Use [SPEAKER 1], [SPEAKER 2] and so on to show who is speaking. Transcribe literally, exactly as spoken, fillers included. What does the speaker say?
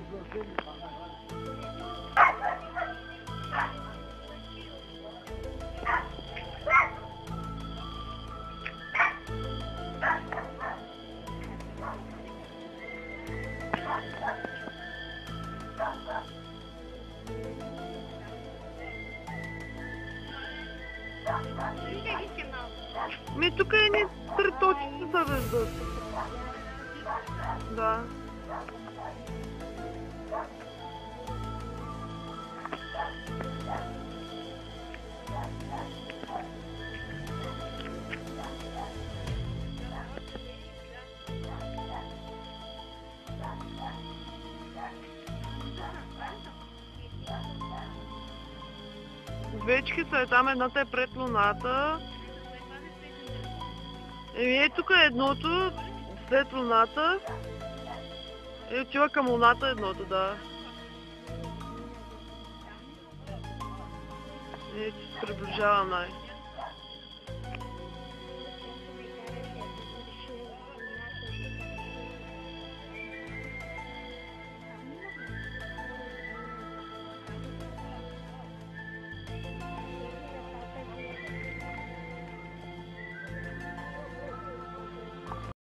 [SPEAKER 1] Ми тук е ни три точки се виждат. Да. Двечки са, е там, едната е пред луната. Еми е тук е едното, след луната. И отива към луната едното, да. И се приближава най.